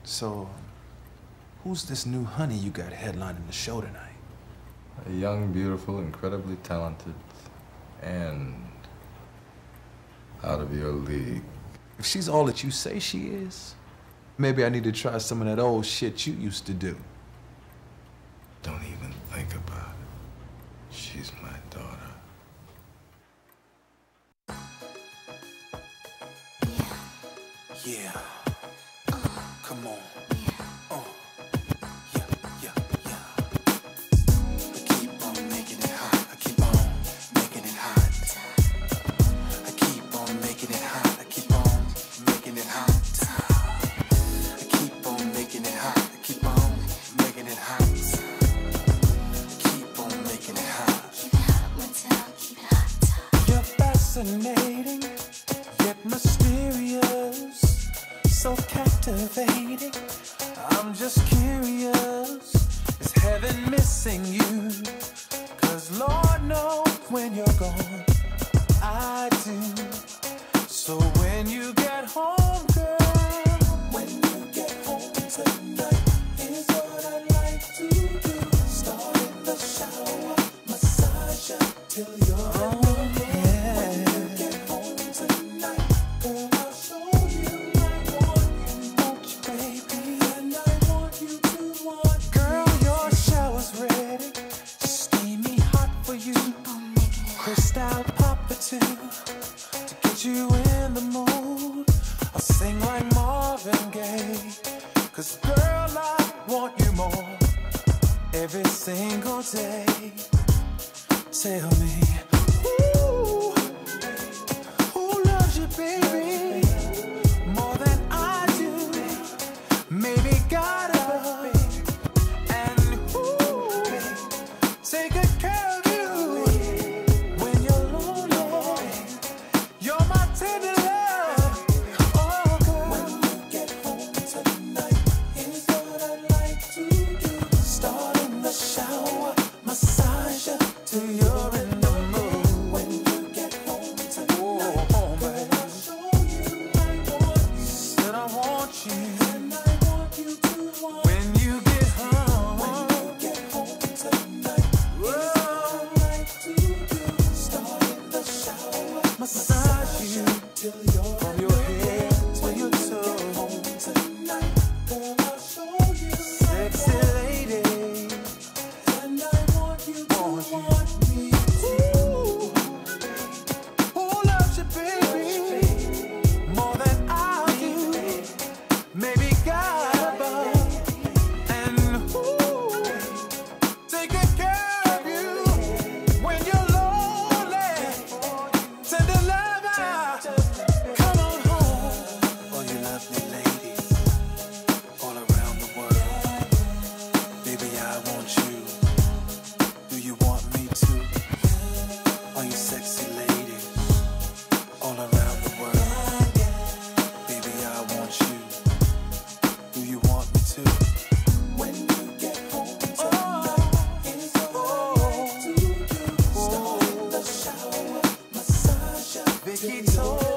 So, who's this new honey you got headlining the show tonight? A young, beautiful, incredibly talented, and out of your league. If she's all that you say she is, maybe I need to try some of that old shit you used to do. Don't even think about it. She's my daughter. Yeah. Come on. Fascinating, yet mysterious, so captivating. I'm just curious, is heaven missing you? 'Cause Lord knows when you're gone, I do. So when you get home, girl, when you get home tonight, is what I'd like to do. Start in the shower, massage you till you're Crystal Papa too, to get you in the mood. I'll sing like Marvin Gaye, 'cause girl, I want you more every single day. Tell me, who loves you, baby, more than I do? Maybe God above, and who take good care of you. Massage you till you're from your head to your toes. Girl, I'll show you, sexy lady, and I want you to want me too. Who loves you, baby, more than I do? Maybe God above, and who take good care of you when you're lonely. Tender lover, come on home. All you lovely ladies all around the world, baby, I want you. Do you want me too? All you sexy ladies all around the world, baby, I want you. Do you want me too? When you get home tonight, is all I like to do. Start in the shower, massage you. Vicky told